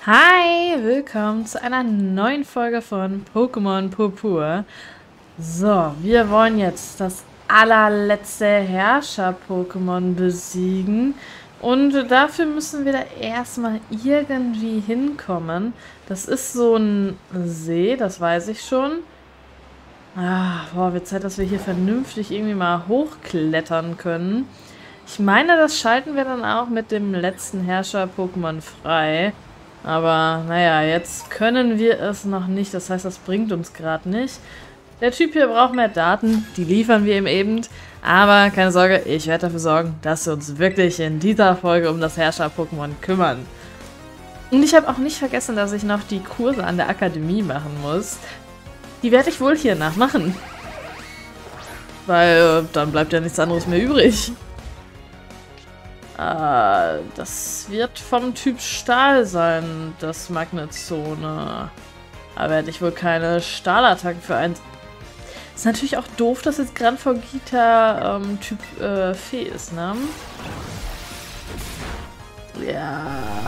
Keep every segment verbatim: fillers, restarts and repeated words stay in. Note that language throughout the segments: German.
Hi, willkommen zu einer neuen Folge von Pokémon Purpur. So, wir wollen jetzt das allerletzte Herrscher-Pokémon besiegen. Und dafür müssen wir da erstmal irgendwie hinkommen. Das ist so ein See, das weiß ich schon. Ah, boah, wird Zeit, dass wir hier vernünftig irgendwie mal hochklettern können. Ich meine, das schalten wir dann auch mit dem letzten Herrscher-Pokémon frei. Aber naja, jetzt können wir es noch nicht. Das heißt, das bringt uns gerade nicht. Der Typ hier braucht mehr Daten. Die liefern wir ihm eben. Aber keine Sorge, ich werde dafür sorgen, dass wir uns wirklich in dieser Folge um das Herrscher-Pokémon kümmern. Und ich habe auch nicht vergessen, dass ich noch die Kurse an der Akademie machen muss. Die werde ich wohl hiernach machen. Weil äh, dann bleibt ja nichts anderes mehr übrig. Äh, das wird vom Typ Stahl sein, das Magnetzone. Da werde ich wohl keine Stahlattacken für eins. Ist natürlich auch doof, dass jetzt Gran Fogita ähm, Typ äh, Fee ist, ne? Ja.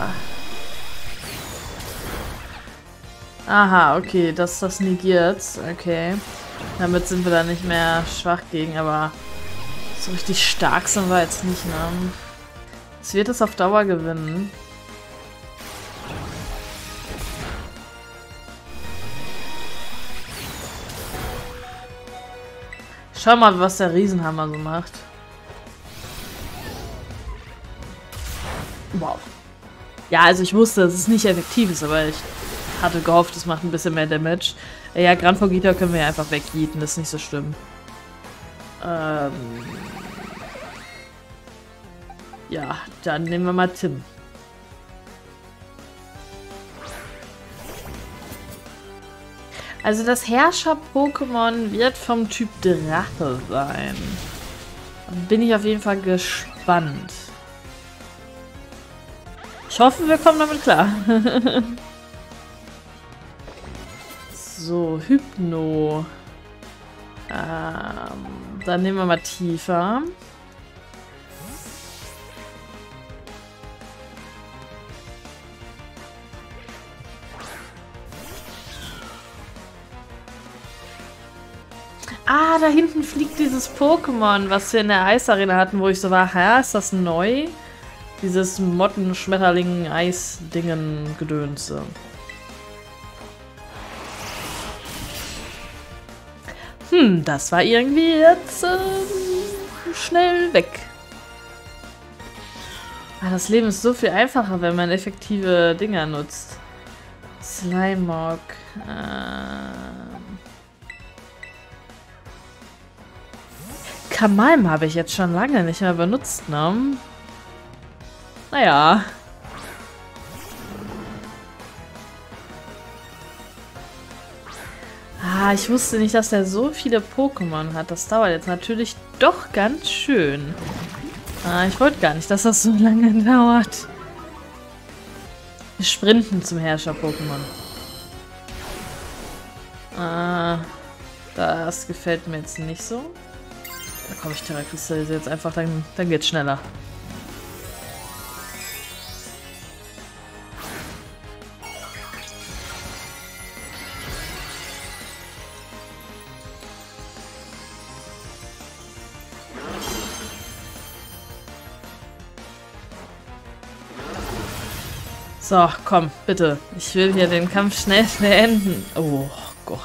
Aha, okay, das, das negiert's. Okay. Damit sind wir da nicht mehr schwach gegen, aber so richtig stark sind wir jetzt nicht, ne? Es wird es auf Dauer gewinnen. Schau mal, was der Riesenhammer so macht. Wow. Ja, also ich wusste, dass es nicht effektiv ist, aber ich hatte gehofft, es macht ein bisschen mehr Damage. Ja, Gran Fogita können wir ja einfach wegjieten, das ist nicht so schlimm. Ähm... Ja, dann nehmen wir mal Tim. Also das Herrscher-Pokémon wird vom Typ Drache sein. Bin ich auf jeden Fall gespannt. Ich hoffe, wir kommen damit klar. So, Hypno. Ähm, dann nehmen wir mal Tiefer. Ah, da hinten fliegt dieses Pokémon, was wir in der Eisarena hatten, wo ich so war, ja, ist das neu? Dieses Motten-Schmetterling-Eis-Dingen-Gedönse. Hm, das war irgendwie jetzt äh, schnell weg. Ah, das Leben ist so viel einfacher, wenn man effektive Dinger nutzt. Slimog. Ähm... Kamalm habe ich jetzt schon lange nicht mehr benutzt, ne? Naja. Ah, ich wusste nicht, dass er so viele Pokémon hat. Das dauert jetzt natürlich doch ganz schön. Ah, ich wollte gar nicht, dass das so lange dauert. Wir sprinten zum Herrscher-Pokémon. Ah, das gefällt mir jetzt nicht so. Da komme ich Terrakristallisiere jetzt einfach, dann, dann geht's schneller. So, komm, bitte. Ich will hier den Kampf schnell beenden. Oh Gott.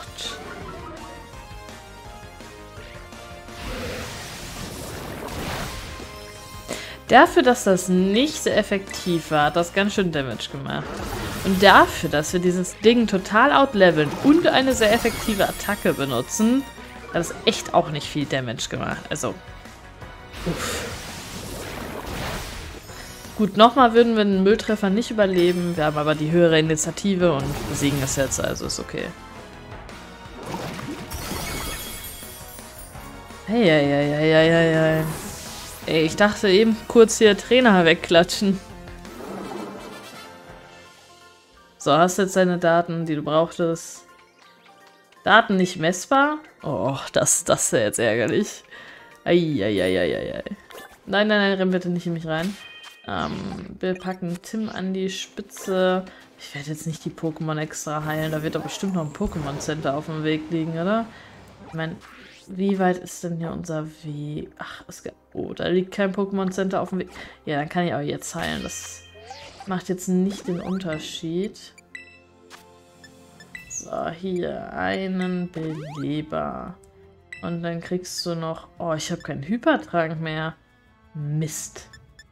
Dafür, dass das nicht so effektiv war, hat das ganz schön Damage gemacht. Und dafür, dass wir dieses Ding total outleveln und eine sehr effektive Attacke benutzen, hat es echt auch nicht viel Damage gemacht. Also, uff. Gut, nochmal würden wir den Mülltreffer nicht überleben. Wir haben aber die höhere Initiative und besiegen es jetzt, also ist okay. Hey, hey, hey, hey, hey, hey, hey. Ey, ich dachte eben kurz hier Trainer wegklatschen. So, hast du jetzt deine Daten, die du brauchtest. Daten nicht messbar? Oh, das, das ist ja jetzt ärgerlich. Eieieiei. Nein, nein, nein, renn bitte nicht in mich rein. Ähm, wir packen Tim an die Spitze Ich werde jetzt nicht die Pokémon extra heilen. Da wird doch bestimmt noch ein Pokémon Center auf dem Weg liegen, oder? Ich meine, wie weit ist denn hier unser Weg? Ach, es gibt... Oh, da liegt kein Pokémon Center auf dem Weg. Ja, dann kann ich auch jetzt heilen. Das macht jetzt nicht den Unterschied. So, hier einen Beleber. Und dann kriegst du noch... Oh, ich habe keinen Hypertrank mehr. Mist.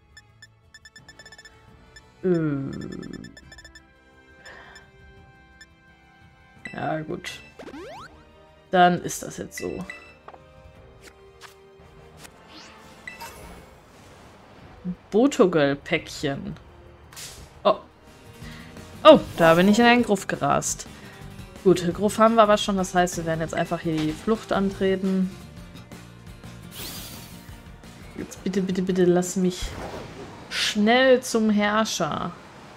Äh. Ja, gut. Dann ist das jetzt so. Botogel-Päckchen. Oh. Oh, da bin ich in einen Gruff gerast. Gut, Gruff haben wir aber schon. Das heißt, wir werden jetzt einfach hier die Flucht antreten. Jetzt bitte, bitte, bitte lass mich schnell zum Herrscher.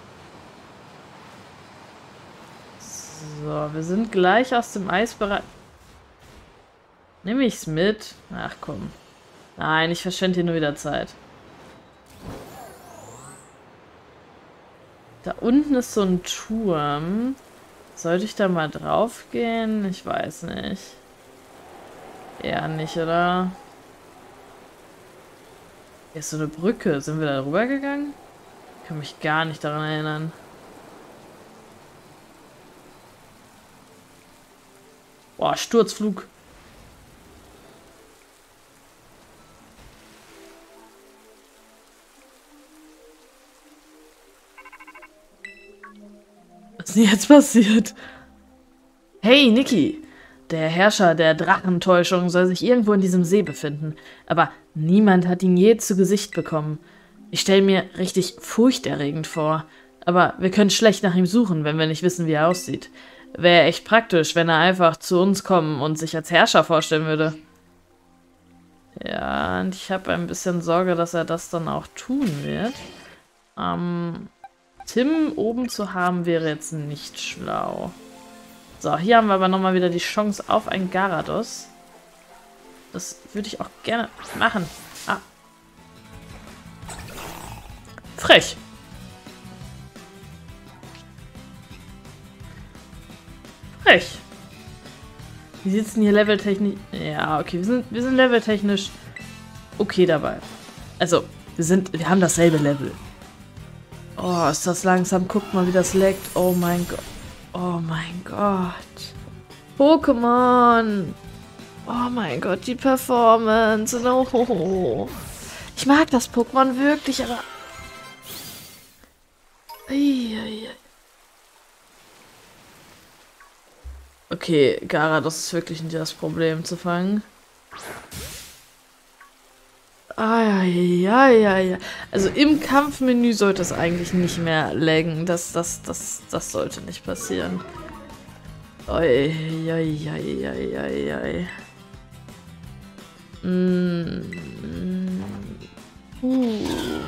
So, wir sind gleich aus dem Eisbereich. Nehme ich's mit? Ach komm. Nein, ich verschwende hier nur wieder Zeit. Da unten ist so ein Turm. Sollte ich da mal drauf gehen? Ich weiß nicht. Eher nicht, oder? Hier ist so eine Brücke. Sind wir da rüber gegangen? Ich kann mich gar nicht daran erinnern. Boah, Sturzflug. Was ist denn jetzt passiert? Hey, Niki! Der Herrscher der Drachentäuschung soll sich irgendwo in diesem See befinden. Aber niemand hat ihn je zu Gesicht bekommen. Ich stelle mir richtig furchterregend vor. Aber wir können schlecht nach ihm suchen, wenn wir nicht wissen, wie er aussieht. Wäre echt praktisch, wenn er einfach zu uns kommen und sich als Herrscher vorstellen würde. Ja, und ich habe ein bisschen Sorge, dass er das dann auch tun wird. Ähm, Tim oben zu haben, wäre jetzt nicht schlau. So, hier haben wir aber nochmal wieder die Chance auf ein Gyarados. Das würde ich auch gerne machen. Ah. Frech. Frech. Wie sieht es denn hier leveltechnisch? Ja, okay, wir sind, wir sind leveltechnisch okay dabei. Also, wir sind, wir haben dasselbe Level. Oh, ist das langsam. Guckt mal, wie das leckt. Oh mein Gott. Oh mein Gott. Pokémon. Oh mein Gott, die Performance. No. Ich mag das Pokémon wirklich, aber... Okay, Gyarados ist wirklich nicht das Problem zu fangen. Ah, ja, ja, ja. Also im Kampfmenü sollte es eigentlich nicht mehr laggen. Das, das, das, das sollte nicht passieren. Oi, oi, oi, oi, oi, oi. Mm. Uh.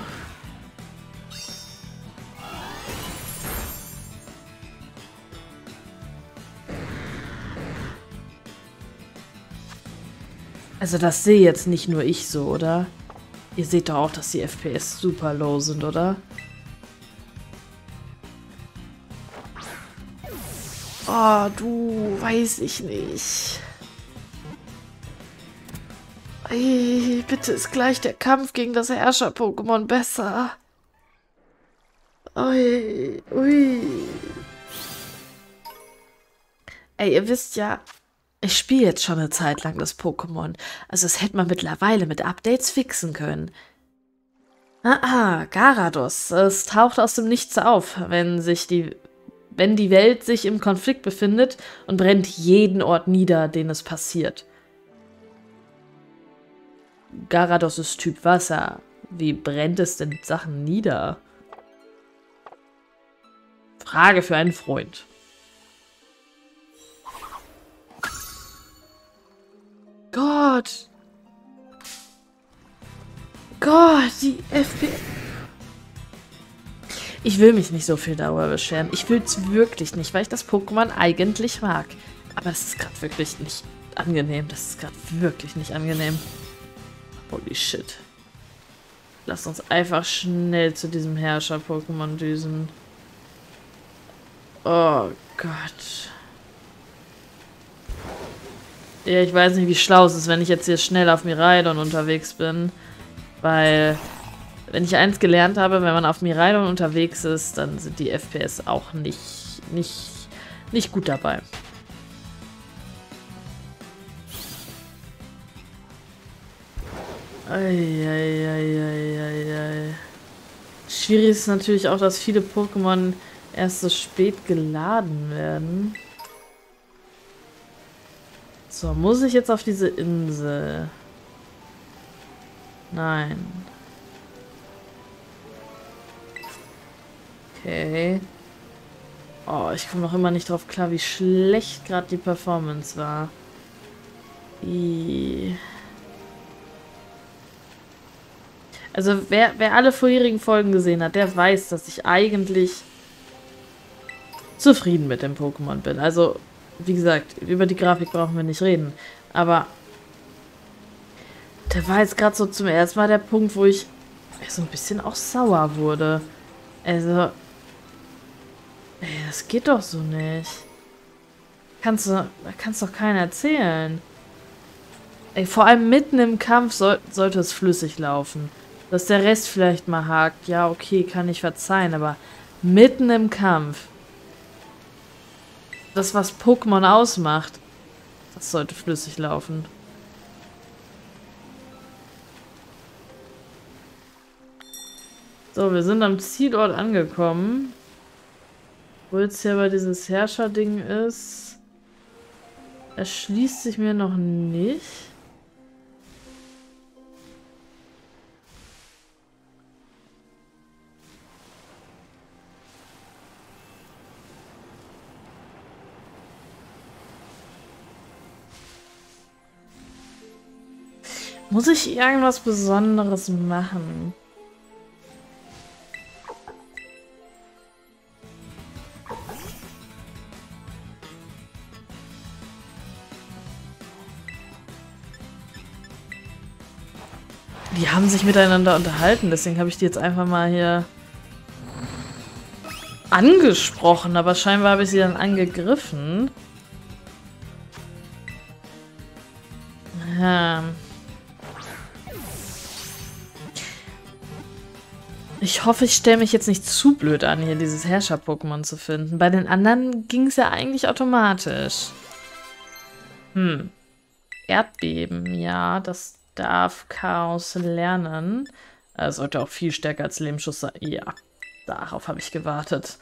Also das sehe jetzt nicht nur ich so, oder? Ihr seht doch auch, dass die F P S super low sind, oder? Oh, du, weiß ich nicht. Ey, bitte ist gleich der Kampf gegen das Herrscher-Pokémon besser. Ui, ui. Ey, ihr wisst ja, ich spiele jetzt schon eine Zeit lang das Pokémon. Also das hätte man mittlerweile mit Updates fixen können. Ah, ah, Gyarados. Es taucht aus dem Nichts auf, wenn sich die, wenn die Welt sich im Konflikt befindet und brennt jeden Ort nieder, den es passiert. Gyarados ist Typ Wasser. Wie brennt es denn Sachen nieder? Frage für einen Freund. Gott. Gott, die F P S. Ich will mich nicht so viel darüber beschweren. Ich will es wirklich nicht, weil ich das Pokémon eigentlich mag. Aber es ist gerade wirklich nicht angenehm. Das ist gerade wirklich nicht angenehm. Holy shit. Lasst uns einfach schnell zu diesem Herrscher-Pokémon düsen. Oh Gott. Ja, ich weiß nicht, wie schlau es ist, wenn ich jetzt hier schnell auf Miraidon unterwegs bin. Weil, wenn ich eins gelernt habe, wenn man auf Miraidon unterwegs ist, dann sind die F P S auch nicht, nicht, nicht gut dabei. Eieieiei. Schwierig ist natürlich auch, dass viele Pokémon erst so spät geladen werden. So, muss ich jetzt auf diese Insel? Nein. Okay. Oh, ich komme noch immer nicht drauf klar, wie schlecht gerade die Performance war. I Also wer, wer alle vorherigen Folgen gesehen hat, der weiß, dass ich eigentlich zufrieden mit dem Pokémon bin. Also, wie gesagt, über die Grafik brauchen wir nicht reden. Aber da war jetzt gerade so zum ersten Mal der Punkt, wo ich so ein bisschen auch sauer wurde. Also, ey, das geht doch so nicht. Kannst du, kannst doch keiner erzählen. Ey, vor allem mitten im Kampf soll, sollte es flüssig laufen. Dass der Rest vielleicht mal hakt, ja, okay, kann ich verzeihen, aber mitten im Kampf. Das, was Pokémon ausmacht, das sollte flüssig laufen. So, wir sind am Zielort angekommen. Wo jetzt hier aber dieses Herrscher-Ding ist, erschließt sich mir noch nicht. Muss ich irgendwas Besonderes machen? Die haben sich miteinander unterhalten, deswegen habe ich die jetzt einfach mal hier angesprochen, aber scheinbar habe ich sie dann angegriffen. Ja. Ich hoffe, ich stelle mich jetzt nicht zu blöd an, hier dieses Herrscher-Pokémon zu finden. Bei den anderen ging es ja eigentlich automatisch. Hm. Erdbeben, ja, das darf Chaos lernen. Er sollte auch viel stärker als Lebensschuss sein. Ja, darauf habe ich gewartet.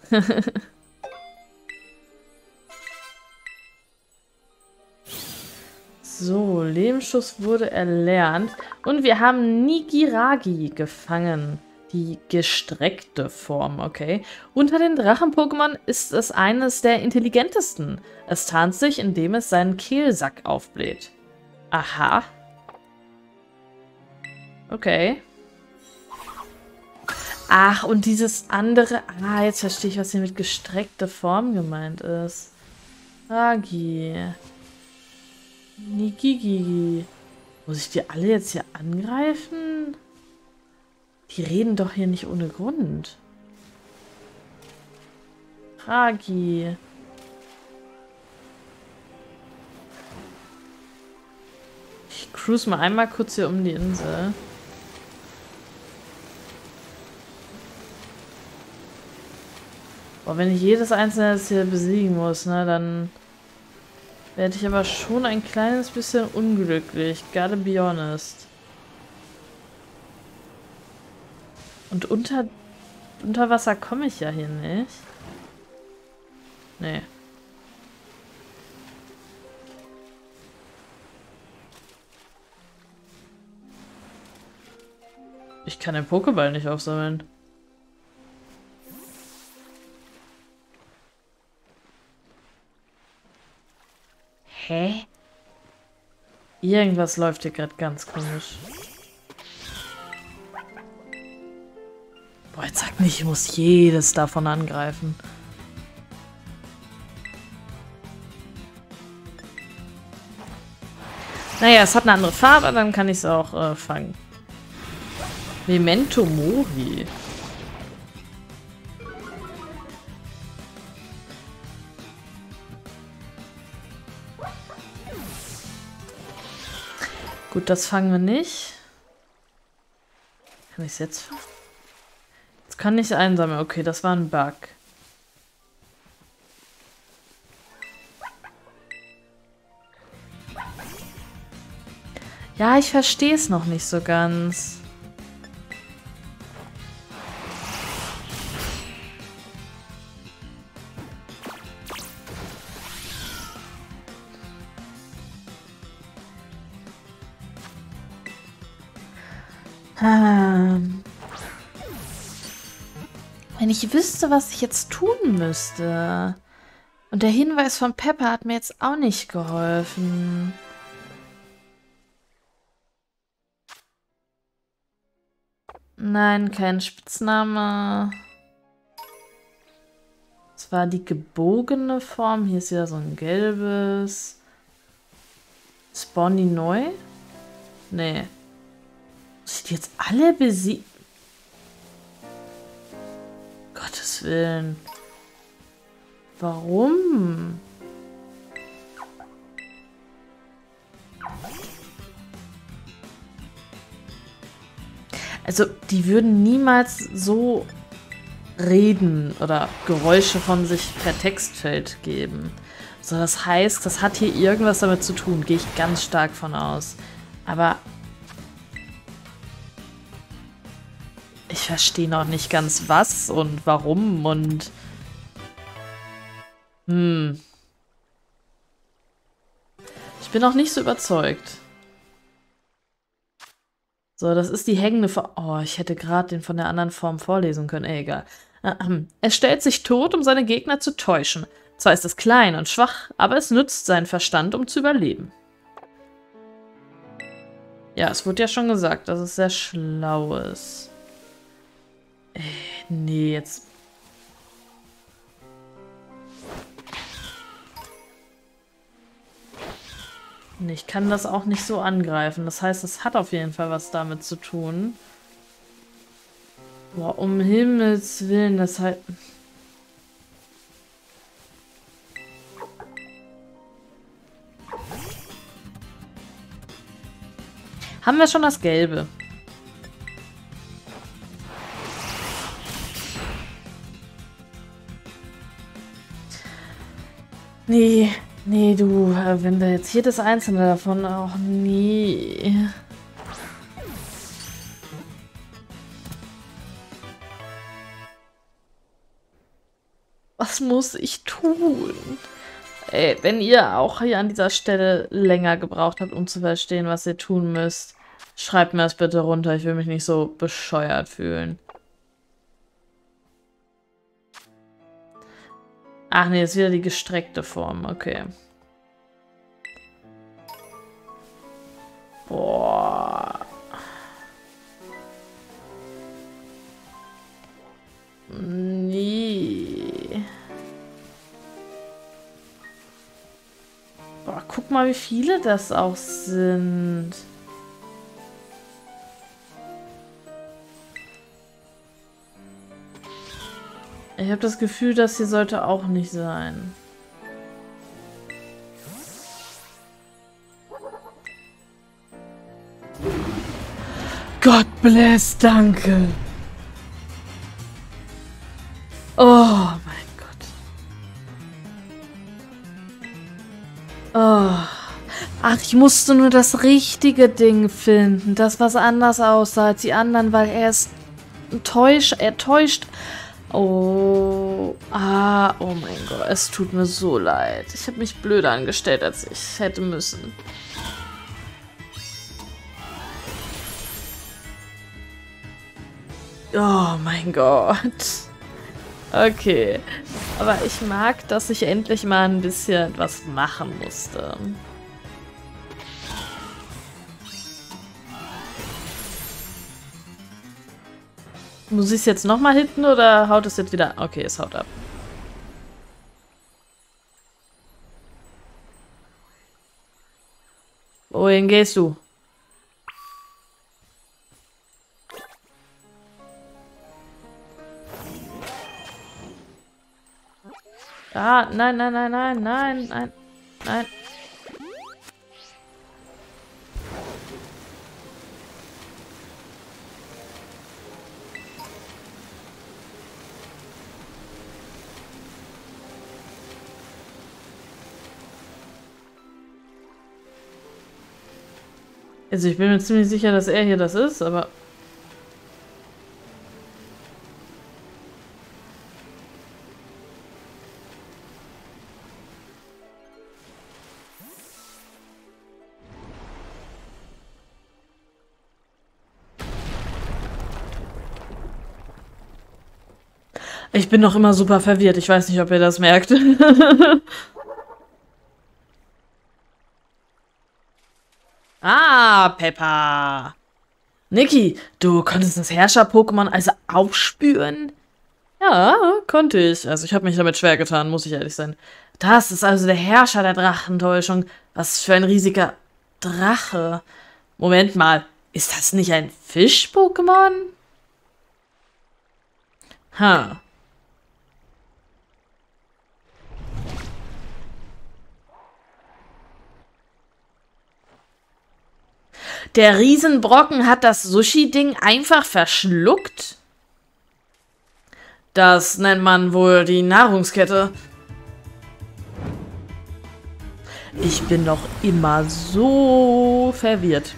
So, Lebensschuss wurde erlernt. Und wir haben Nigiragi gefangen. Die gestreckte Form, okay. Unter den Drachen-Pokémon ist es eines der intelligentesten. Es tarnt sich, indem es seinen Kehlsack aufbläht. Aha. Okay. Ach, und dieses andere... Ah, jetzt verstehe ich, was hier mit gestreckte Form gemeint ist. Ragi. Nigigigi. Muss ich die alle jetzt hier angreifen? Die reden doch hier nicht ohne Grund. Ragi. Ich cruise mal einmal kurz hier um die Insel. Boah, wenn ich jedes einzelne hier besiegen muss, ne, dann werde ich aber schon ein kleines bisschen unglücklich. Gotta be honest. Und unter, unter Wasser komme ich ja hier nicht. Nee. Ich kann den Pokéball nicht aufsammeln. Hä? Irgendwas läuft hier gerade ganz komisch. Boah, jetzt sag nicht, ich muss jedes davon angreifen. Naja, es hat eine andere Farbe, dann kann ich es auch äh, fangen. Memento Mori. Gut, das fangen wir nicht. Kann ich es jetzt fangen? Jetzt kann ich es einsammeln. Okay, das war ein Bug. Ja, ich verstehe es noch nicht so ganz. Ähm. Wenn ich wüsste, was ich jetzt tun müsste. Und der Hinweis von Pepper hat mir jetzt auch nicht geholfen. Nein, kein Spitzname. Das war die gebogene Form. Hier ist wieder so ein gelbes. Spawnen die neu? Nee. Muss ich die jetzt alle besiegen? Gottes Willen. Warum? Also, die würden niemals so reden oder Geräusche von sich per Textfeld geben. So, das heißt, das hat hier irgendwas damit zu tun. Gehe ich ganz stark von aus. Aber ich verstehe noch nicht ganz was und warum und hm. Ich bin noch nicht so überzeugt. So, das ist die hängende Form. Oh, ich hätte gerade den von der anderen Form vorlesen können. Ey, egal. Er stellt sich tot, um seine Gegner zu täuschen. Zwar ist es klein und schwach, aber es nützt seinen Verstand, um zu überleben. Ja, es wurde ja schon gesagt, dass es sehr schlau ist. Ey, nee, jetzt... Nee, ich kann das auch nicht so angreifen. Das heißt, es hat auf jeden Fall was damit zu tun. Boah, um Himmels Willen, das halt... Haben wir schon das Gelbe? Nee, nee, du, wenn wir jetzt jedes einzelne davon auch nie... Was muss ich tun? Ey, wenn ihr auch hier an dieser Stelle länger gebraucht habt, um zu verstehen, was ihr tun müsst, schreibt mir das bitte runter. Ich will mich nicht so bescheuert fühlen. Ach nee, ist wieder die gestreckte Form. Okay. Boah. Nee. Boah, guck mal, wie viele das auch sind. Ich habe das Gefühl, das hier sollte auch nicht sein. God bless, danke. Oh mein Gott. Oh. Ach, ich musste nur das richtige Ding finden. Das, was anders aussah als die anderen, weil er ist enttäuscht. Er täuscht. Oh. Ah, oh mein Gott. Es tut mir so leid. Ich habe mich blöder angestellt, als ich hätte müssen. Oh mein Gott. Okay. Aber ich mag, dass ich endlich mal ein bisschen was machen musste. Muss ich es jetzt nochmal hitten oder haut es jetzt wieder? Okay, es haut ab. Wohin gehst du? Ah, nein, nein, nein, nein, nein, nein, nein. Also ich bin mir ziemlich sicher, dass er hier das ist, aber... Ich bin noch immer super verwirrt. Ich weiß nicht, ob ihr das merkt. Ah, Peppa. Niki, du konntest das Herrscher-Pokémon also aufspüren? Ja, konnte ich. Also ich habe mich damit schwer getan, muss ich ehrlich sein. Das ist also der Herrscher der Drachentäuschung. Was für ein riesiger Drache. Moment mal, ist das nicht ein Fisch-Pokémon? Ha. Der Riesenbrocken hat das Sushi-Ding einfach verschluckt? Das nennt man wohl die Nahrungskette. Ich bin noch immer so verwirrt.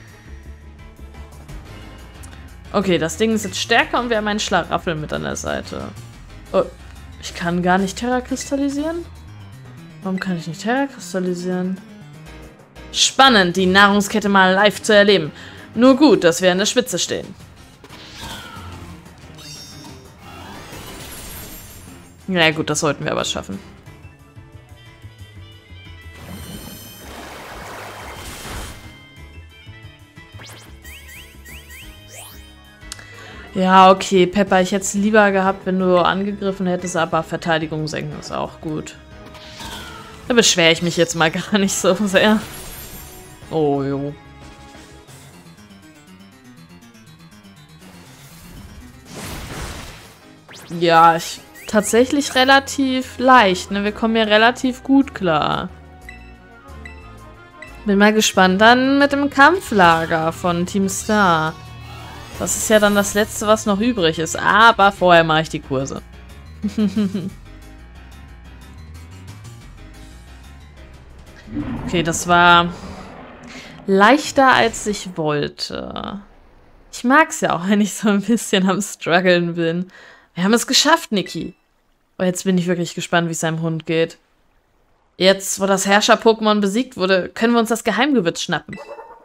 Okay, das Ding ist jetzt stärker und wir haben einen Schlaraffel mit an der Seite. Oh, ich kann gar nicht Terra kristallisieren? Warum kann ich nicht Terra kristallisieren? Spannend, die Nahrungskette mal live zu erleben. Nur gut, dass wir an der Spitze stehen. Ja gut, das sollten wir aber schaffen. Ja, okay, Peppa, ich hätte es lieber gehabt, wenn du angegriffen hättest, aber Verteidigung senken ist auch gut. Da beschwere ich mich jetzt mal gar nicht so sehr. Oh, jo. Ja, ich, tatsächlich relativ leicht, ne? Wir kommen hier relativ gut klar. Bin mal gespannt dann mit dem Kampflager von Team Star. Das ist ja dann das Letzte, was noch übrig ist. Aber vorher mache ich die Kurse. Okay, das war leichter, als ich wollte. Ich mag es ja auch, wenn ich so ein bisschen am Struggeln bin. Wir haben es geschafft, Niki. Oh, jetzt bin ich wirklich gespannt, wie es seinem Hund geht. Jetzt, wo das Herrscher-Pokémon besiegt wurde, können wir uns das Geheimgewürz schnappen.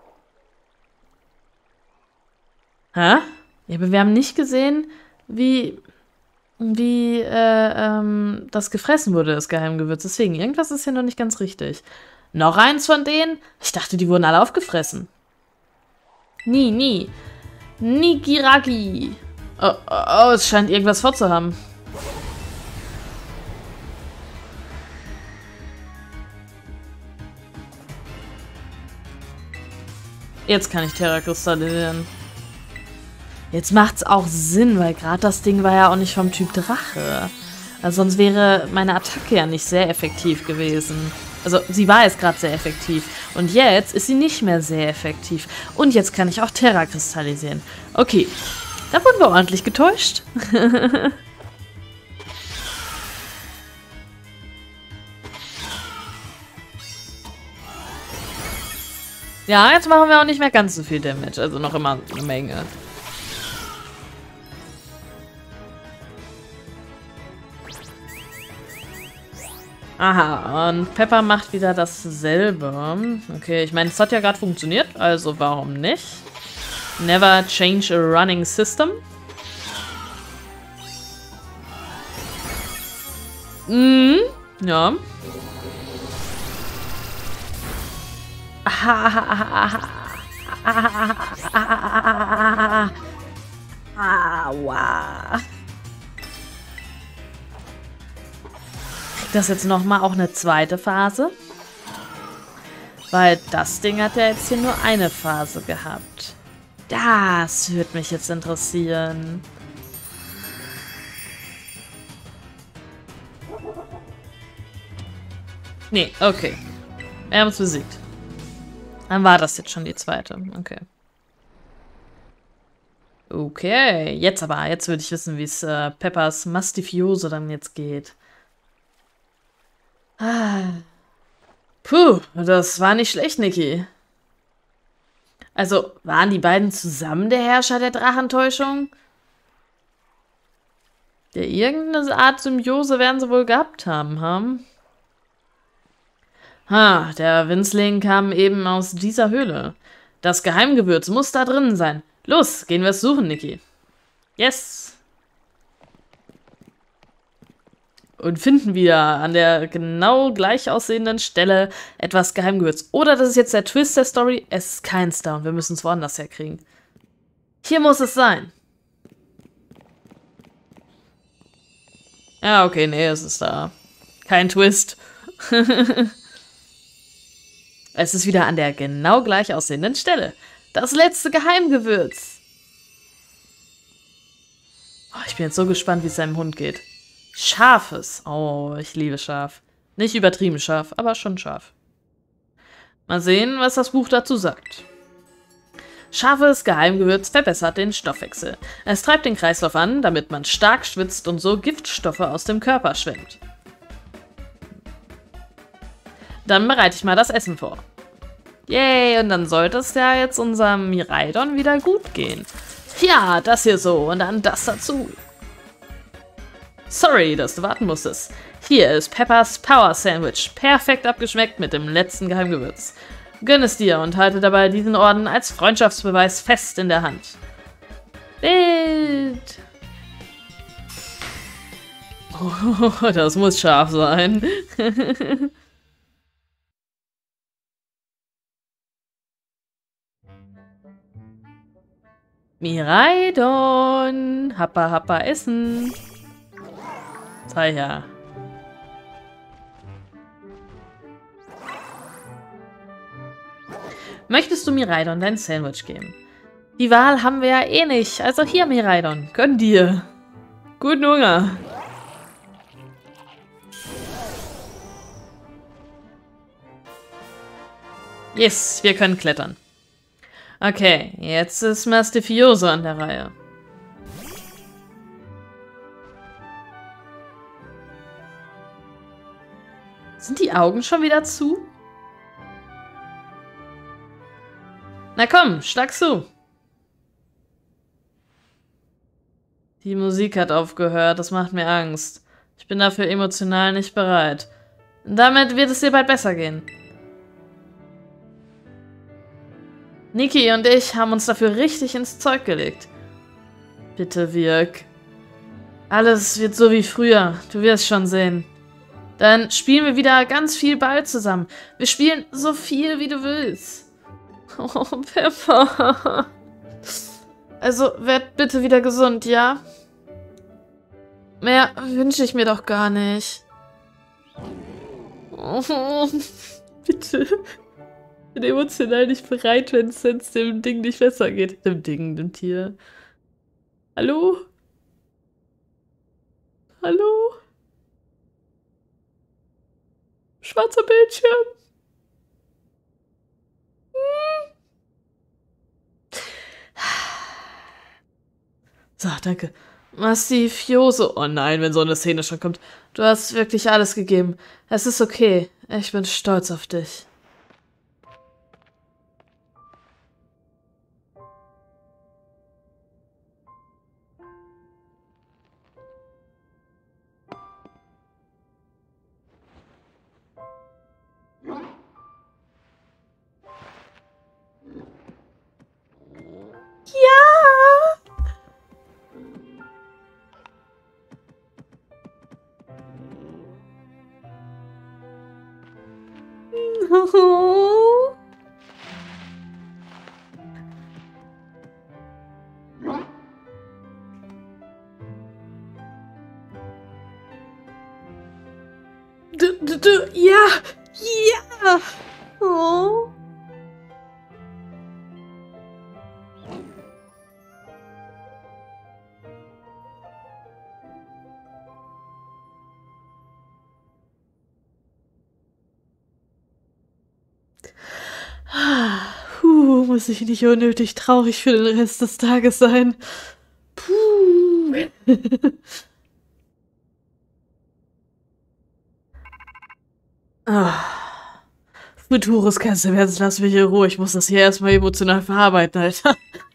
Hä? Ja, aber wir haben nicht gesehen, wie, wie äh, ähm, das gefressen wurde, das Geheimgewürz. Deswegen, irgendwas ist hier noch nicht ganz richtig. Noch eins von denen? Ich dachte, die wurden alle aufgefressen. Nie, nie. Nigiragi. Oh, oh, oh, es scheint irgendwas vorzuhaben. Jetzt kann ich Terra kristallisieren. Jetzt macht's auch Sinn, weil gerade das Ding war ja auch nicht vom Typ Drache. Also sonst wäre meine Attacke ja nicht sehr effektiv gewesen. Also sie war jetzt gerade sehr effektiv. Und jetzt ist sie nicht mehr sehr effektiv. Und jetzt kann ich auch Terra kristallisieren. Okay, da wurden wir ordentlich getäuscht. Ja, jetzt machen wir auch nicht mehr ganz so viel Damage. Also noch immer eine Menge. Aha, und Peppa macht wieder dasselbe. Okay, ich meine, es hat ja gerade funktioniert, also warum nicht? Never change a running system. Mhm, ja. Aua. Kriegt das jetzt nochmal auch eine zweite Phase? Weil das Ding hat ja jetzt hier nur eine Phase gehabt. Das würde mich jetzt interessieren. Nee, okay. Wir haben es besiegt. Dann war das jetzt schon die zweite. Okay. Okay, jetzt aber. Jetzt würde ich wissen, wie es äh, Peppas Mastifiose dann jetzt geht. Ah. Puh, das war nicht schlecht, Niki. Also, waren die beiden zusammen der Herrscher der Drachentäuschung? Ja, irgendeine Art Symbiose werden sie wohl gehabt haben, haben. Ha, der Winzling kam eben aus dieser Höhle. Das Geheimgewürz muss da drinnen sein. Los, gehen wir es suchen, Niki. Yes! Und finden wieder an der genau gleich aussehenden Stelle etwas Geheimgewürz. Oder das ist jetzt der Twist der Story. Es ist keins da und wir müssen es woanders herkriegen. Hier muss es sein. Ja, okay, nee, es ist da. Kein Twist. Es ist wieder an der genau gleich aussehenden Stelle. Das letzte Geheimgewürz. Oh, ich bin jetzt so gespannt, wie es seinem Hund geht. Scharfes. Oh, ich liebe scharf. Nicht übertrieben scharf, aber schon scharf. Mal sehen, was das Buch dazu sagt. Scharfes Geheimgewürz verbessert den Stoffwechsel. Es treibt den Kreislauf an, damit man stark schwitzt und so Giftstoffe aus dem Körper schwemmt. Dann bereite ich mal das Essen vor. Yay, und dann sollte es ja jetzt unserem Miraidon wieder gut gehen. Ja, das hier so und dann das dazu. Sorry, dass du warten musstest. Hier ist Peppers Power Sandwich, perfekt abgeschmeckt mit dem letzten Geheimgewürz. Gönn es dir und halte dabei diesen Orden als Freundschaftsbeweis fest in der Hand. Bild! Oh, das muss scharf sein. Miraidon! Happa, happa, essen! Sei ja. Möchtest du Miraidon dein Sandwich geben? Die Wahl haben wir ja eh nicht. Also hier, Miraidon. Gönn dir. Guten Hunger. Yes, wir können klettern. Okay, jetzt ist Mastifioso an der Reihe. Sind die Augen schon wieder zu? Na komm, schlag zu. Die Musik hat aufgehört, das macht mir Angst. Ich bin dafür emotional nicht bereit. Damit wird es dir bald besser gehen. Niki und ich haben uns dafür richtig ins Zeug gelegt. Bitte wirk. Alles wird so wie früher, du wirst schon sehen. Dann spielen wir wieder ganz viel Ball zusammen. Wir spielen so viel, wie du willst. Oh, Pepper. Also, werd bitte wieder gesund, ja? Mehr wünsche ich mir doch gar nicht. Oh, bitte. Ich bin emotional nicht bereit, wenn es jetzt dem Ding nicht besser geht. Dem Ding, dem Tier. Hallo? Hallo? Schwarzer Bildschirm. Hm. So, danke. Mastifioso. Oh nein, wenn so eine Szene schon kommt. Du hast wirklich alles gegeben. Es ist okay. Ich bin stolz auf dich. Oh. Du, du, du, ja, ja. Oh. Puh, muss ich nicht unnötig traurig für den Rest des Tages sein. Puh. Ah. Futurus, kannst du jetzt lass mich in Ruhe. Ich muss das hier erstmal emotional verarbeiten, Alter.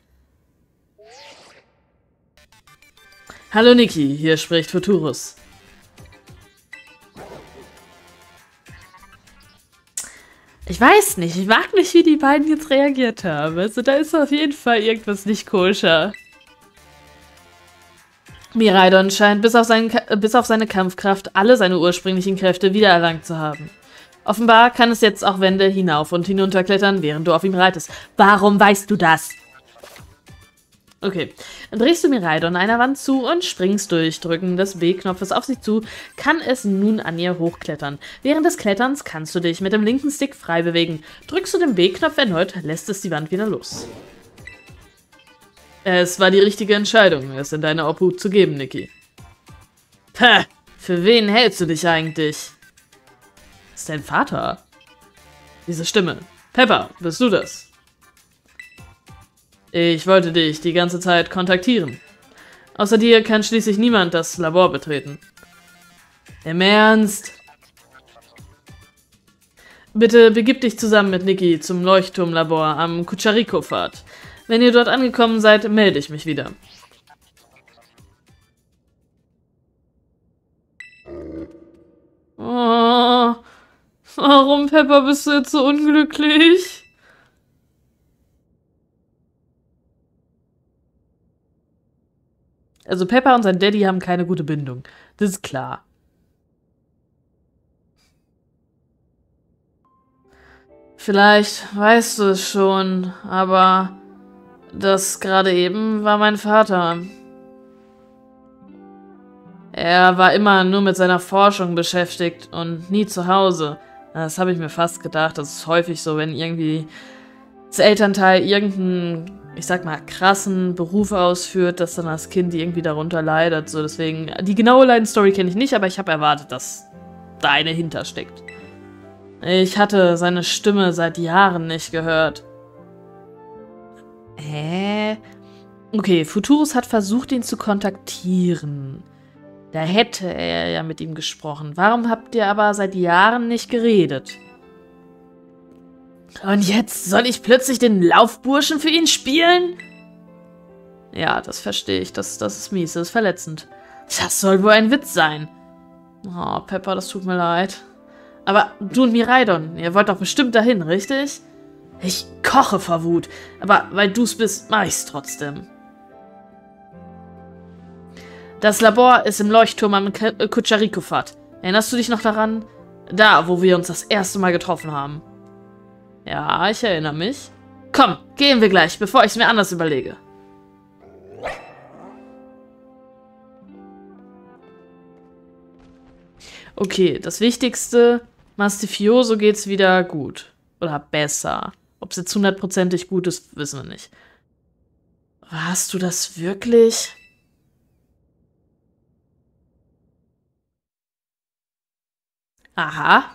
Hallo Niki, hier spricht Futurus. Ich weiß nicht, ich mag nicht, wie die beiden jetzt reagiert haben. Also da ist auf jeden Fall irgendwas nicht koscher. Miraidon scheint bis auf, seinen, bis auf seine Kampfkraft alle seine ursprünglichen Kräfte wiedererlangt zu haben. Offenbar kann es jetzt auch Wände hinauf und hinunterklettern, während du auf ihm reitest. Warum weißt du das? Okay, dann drehst du Miraidon einer Wand zu und springst durch Drücken des B-Knopfes auf sie zu, kann es nun an ihr hochklettern. Während des Kletterns kannst du dich mit dem linken Stick frei bewegen. Drückst du den B-Knopf erneut, lässt es die Wand wieder los. Es war die richtige Entscheidung, es in deine Obhut zu geben, Niki. Pah, für wen hältst du dich eigentlich? Das ist dein Vater. Diese Stimme. Pepper, bist du das? Ich wollte dich die ganze Zeit kontaktieren. Außer dir kann schließlich niemand das Labor betreten. Im Ernst? Bitte begib dich zusammen mit Niki zum Leuchtturmlabor am Kuchariko-Pfad. Wenn ihr dort angekommen seid, melde ich mich wieder. Oh, warum, Pepper, bist du jetzt so unglücklich? Also Pepper und sein Daddy haben keine gute Bindung. Das ist klar. Vielleicht weißt du es schon, aber das gerade eben war mein Vater. Er war immer nur mit seiner Forschung beschäftigt und nie zu Hause. Das habe ich mir fast gedacht. Das ist häufig so, wenn irgendwie das Elternteil irgendeinen, ich sag mal, krassen Beruf ausführt, dass dann das Kind irgendwie darunter leidet. So, deswegen, die genaue Leidenstory kenne ich nicht, aber ich habe erwartet, dass da eine hintersteckt. Ich hatte seine Stimme seit Jahren nicht gehört. Hä? Okay, Futurus hat versucht, ihn zu kontaktieren. Da hätte er ja mit ihm gesprochen. Warum habt ihr aber seit Jahren nicht geredet? Und jetzt soll ich plötzlich den Laufburschen für ihn spielen? Ja, das verstehe ich. Das, das ist mies, das ist verletzend. Das soll wohl ein Witz sein. Oh, Pepper, das tut mir leid. Aber du und Miraidon, ihr wollt doch bestimmt dahin, richtig? Ich koche vor Wut. Aber weil du's bist, mach ich's trotzdem. Das Labor ist im Leuchtturm am Kuchariko-Pfad. Erinnerst du dich noch daran? Da, wo wir uns das erste Mal getroffen haben. Ja, ich erinnere mich. Komm, gehen wir gleich, bevor ich es mir anders überlege. Okay, das Wichtigste, Mastifioso geht's wieder gut. Oder besser. Ob es jetzt hundertprozentig gut ist, wissen wir nicht. Warst du das wirklich? Aha.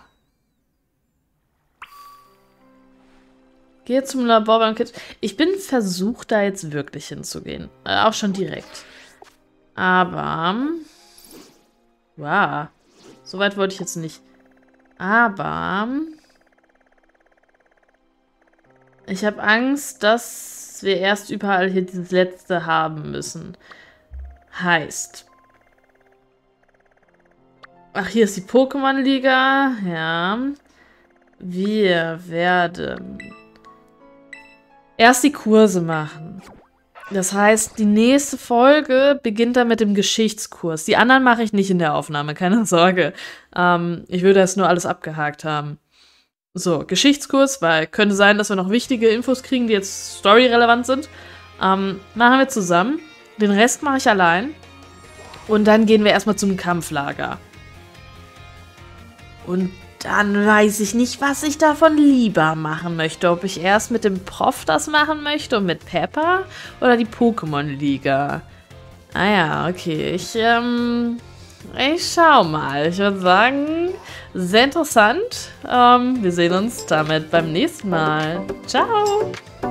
Gehe zum Labor beim Kind. Ich bin versucht, da jetzt wirklich hinzugehen. Äh, auch schon direkt. Aber... Wow. So weit wollte ich jetzt nicht. Aber... Ich habe Angst, dass wir erst überall hier dieses Letzte haben müssen. Heißt... Ach, hier ist die Pokémon-Liga. Ja. Wir werden erst die Kurse machen. Das heißt, die nächste Folge beginnt dann mit dem Geschichtskurs. Die anderen mache ich nicht in der Aufnahme, keine Sorge. Ähm, ich würde das nur alles abgehakt haben. So, Geschichtskurs, weil könnte sein, dass wir noch wichtige Infos kriegen, die jetzt storyrelevant sind. Ähm, machen wir zusammen. Den Rest mache ich allein. Und dann gehen wir erstmal zum Kampflager. Und dann weiß ich nicht, was ich davon lieber machen möchte. Ob ich erst mit dem Prof das machen möchte und mit Pepper oder die Pokémon-Liga. Ah ja, okay. Ich, ähm, ich schau mal. Ich würde sagen, sehr interessant. Ähm, wir sehen uns damit beim nächsten Mal. Ciao!